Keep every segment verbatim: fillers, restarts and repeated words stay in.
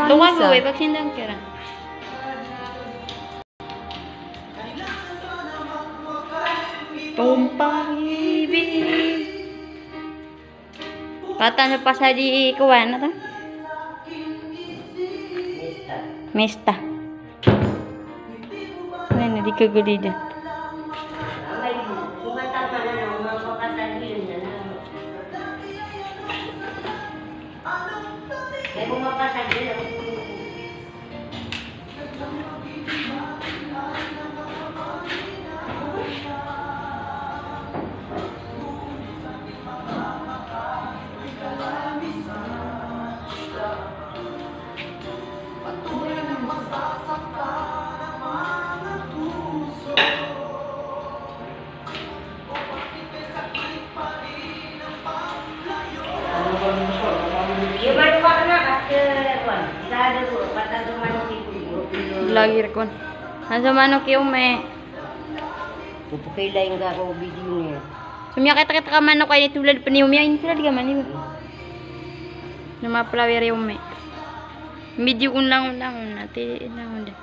Tungan mo, eh, pagsindang kira. Tumpang ibig. Patan pa sa di kuwan na to? Mesta. Ano, di kagulida. Lagi rekon. Nasa manok yung may. Pupukay lang nga ako video niya. Sumya kita kita ka manok ay tulad pa ni Umya. Hindi sila di ka man. Lumaplawer yung may. Video kung lang lang. Natin lang ulit.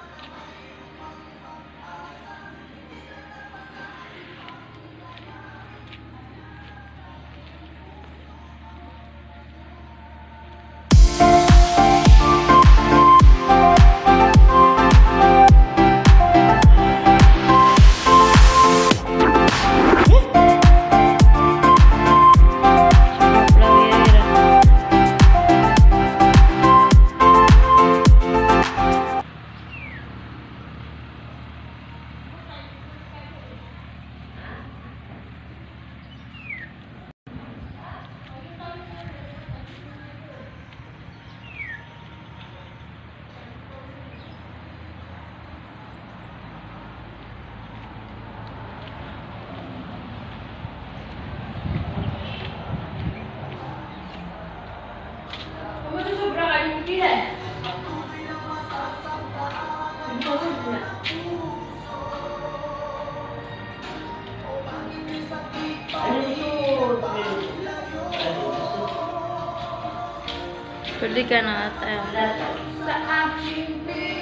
Pwede ka na tayo. Sa aking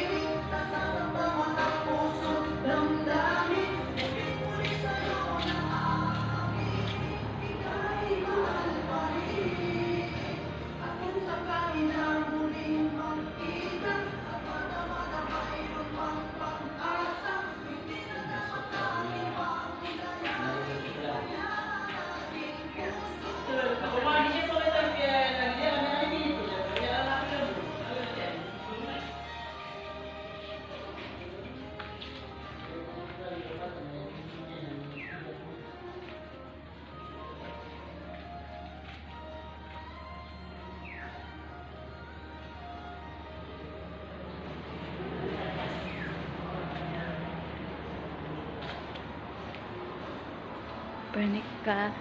panik ka.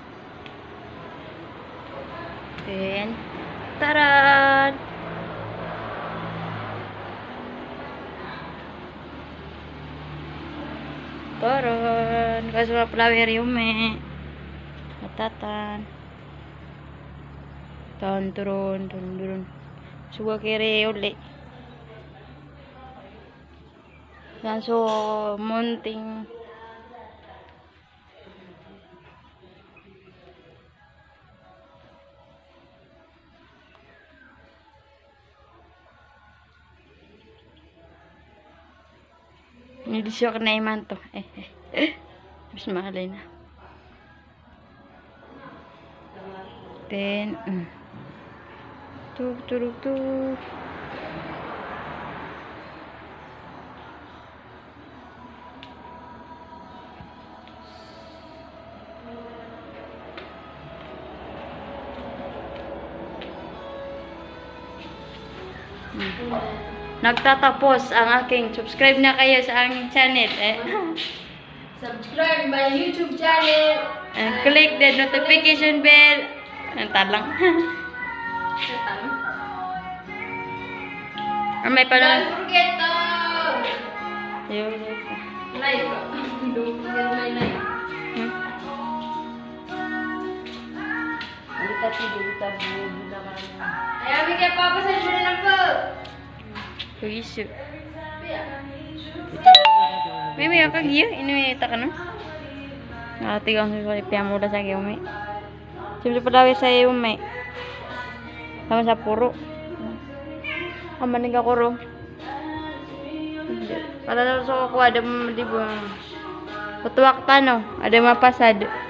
Then, taran! Taran! Kaso na flower yung may matatan. Tahan turun, turun, turun. Suga kiri uli. Yan so, munting Hindi siya na iman to. Eh, eh. Mas mahalay na. Then, mm. Tug, turug, tug. Mm. Nagtatapos ang aking subscribe na kayo sa aking channel. Eh. Subscribe my YouTube channel. And click the notification bell. Ang talang. Ah, may pala. Don't forget to Yun. like. Don't forget my like. Hmm? Kita tidur kita bulu na kan. Ayaw bigyan pa pa sa channel na po. Kuisu. Mimi ya kag iya ini tak ano. Ngati kang sa piamo da sa umi. Sim padawe sa umi. Sama sa puro. Amanin ka kuro. Para sa ko ada di buang. Putuak tano, ada mapasad.